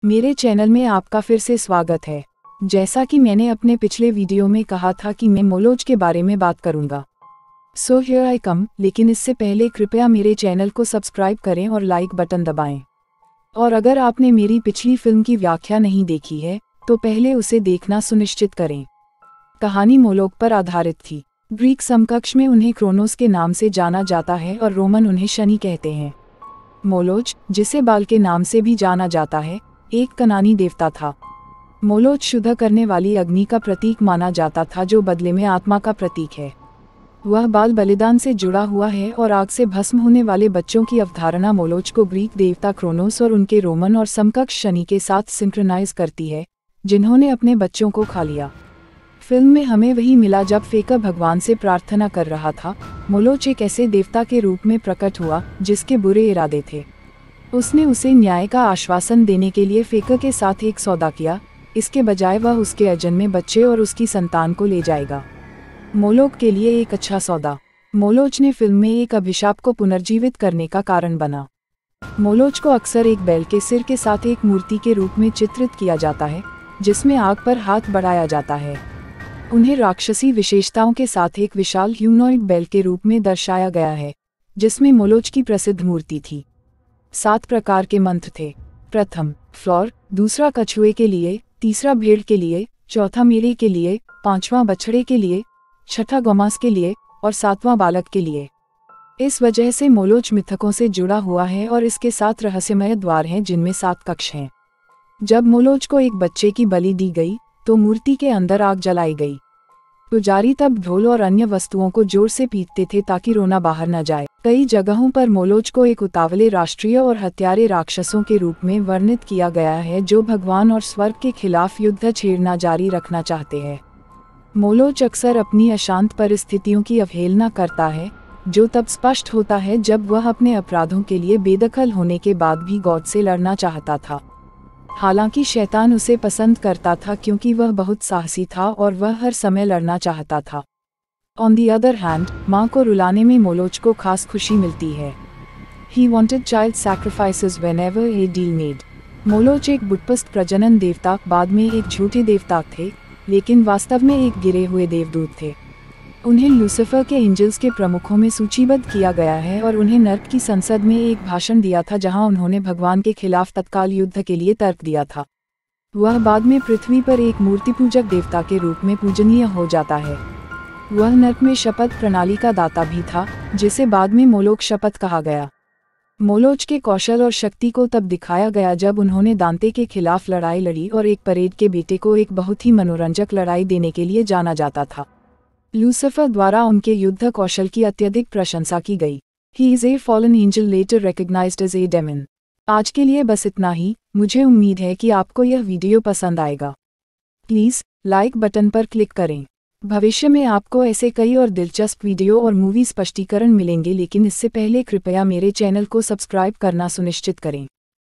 मेरे चैनल में आपका फिर से स्वागत है। जैसा कि मैंने अपने पिछले वीडियो में कहा था कि मैं मोलोज के बारे में बात करूंगा। सो हियर आई कम, लेकिन इससे पहले कृपया मेरे चैनल को सब्सक्राइब करें और लाइक बटन दबाएं। और अगर आपने मेरी पिछली फिल्म की व्याख्या नहीं देखी है तो पहले उसे देखना सुनिश्चित करें। कहानी मोलोग पर आधारित थी। ग्रीक समकक्ष में उन्हें क्रोनोस के नाम से जाना जाता है और रोमन उन्हें शनि कहते हैं। मोलोज, जिसे बाल के नाम से भी जाना जाता है, एक कनानी देवता था। मोलोज शुद्ध करने वाली अग्नि का प्रतीक माना जाता था, जो बदले में आत्मा का प्रतीक है। वह बाल बलिदान से जुड़ा हुआ है और आग से भस्म होने वाले बच्चों की अवधारणा मोलोज को ग्रीक देवता क्रोनोस और उनके रोमन और समकक्ष शनि के साथ सिंक्रोनाइज करती है, जिन्होंने अपने बच्चों को खा लिया। फिल्म में हमें वही मिला जब फेका भगवान से प्रार्थना कर रहा था। मोलोज एक ऐसे देवता के रूप में प्रकट हुआ जिसके बुरे इरादे थे। उसने उसे न्याय का आश्वासन देने के लिए फेका के साथ एक सौदा किया। इसके बजाय वह उसके अजन्मे बच्चे और उसकी संतान को ले जाएगा। मोलोग के लिए एक अच्छा सौदा। मोलोज ने फिल्म में एक अभिशाप को पुनर्जीवित करने का कारण बना। मोलोज को अक्सर एक बैल के सिर के साथ एक मूर्ति के रूप में चित्रित किया जाता है, जिसमें आग पर हाथ बढ़ाया जाता है। उन्हें राक्षसी विशेषताओं के साथ एक विशाल ह्यूमनॉइड बैल के रूप में दर्शाया गया है, जिसमें मोलोज की प्रसिद्ध मूर्ति थी। 7 प्रकार के मंत्र थे। प्रथम फ्लोर, दूसरा कछुए के लिए, तीसरा भेड़ के लिए, चौथा मेरे के लिए, पांचवा बछड़े के लिए, छठा गौमांस के लिए और 7वां बालक के लिए। इस वजह से मोलोज मिथकों से जुड़ा हुआ है और इसके 7 रहस्यमय द्वार हैं, जिनमें 7 कक्ष हैं। जब मोलोज को एक बच्चे की बलि दी गई तो मूर्ति के अंदर आग जलाई गई। पुजारी तब ढोल और अन्य वस्तुओं को जोर से पीटते थे ताकि रोना बाहर न जाए। कई जगहों पर मोलोज को एक उतावले राष्ट्रीय और हत्यारे राक्षसों के रूप में वर्णित किया गया है, जो भगवान और स्वर्ग के खिलाफ युद्ध छेड़ना जारी रखना चाहते हैं। मोलोज अक्सर अपनी अशांत परिस्थितियों की अवहेलना करता है, जो तब स्पष्ट होता है जब वह अपने अपराधों के लिए बेदखल होने के बाद भी गॉड से लड़ना चाहता था। हालांकि शैतान उसे पसंद करता था क्योंकि वह बहुत साहसी था और वह हर समय लड़ना चाहता था। ऑन दी अदर हैंड, माँ को रुलाने में मोलोज को खास खुशी मिलती है। He wanted child sacrifices whenever a deal made. Moloch एक बुतपरस्त प्रजनन देवता, बाद में एक झूठे देवता थे, लेकिन वास्तव में एक गिरे हुए देवदूत थे। उन्हें लूसिफर के एंजल्स के प्रमुखों में सूचीबद्ध किया गया है और उन्हें नर्क की संसद में एक भाषण दिया था, जहां उन्होंने भगवान के खिलाफ तत्काल युद्ध के लिए तर्क दिया था। वह बाद में पृथ्वी पर एक मूर्ति पूजक देवता के रूप में पूजनीय हो जाता है। वह नर्क में शपथ प्रणाली का दाता भी था, जिसे बाद में मोलोग शपथ कहा गया। मोलोज के कौशल और शक्ति को तब दिखाया गया जब उन्होंने दांते के खिलाफ लड़ाई लड़ी और एक परेड के बेटे को एक बहुत ही मनोरंजक लड़ाई देने के लिए जाना जाता था। लूसिफर द्वारा उनके युद्ध कौशल की अत्यधिक प्रशंसा की गई। He is a fallen angel, later recognised as a demon. आज के लिए बस इतना ही। मुझे उम्मीद है कि आपको यह वीडियो पसंद आएगा। प्लीज़ लाइक बटन पर क्लिक करें। भविष्य में आपको ऐसे कई और दिलचस्प वीडियो और मूवी स्पष्टीकरण मिलेंगे, लेकिन इससे पहले कृपया मेरे चैनल को सब्सक्राइब करना सुनिश्चित करें।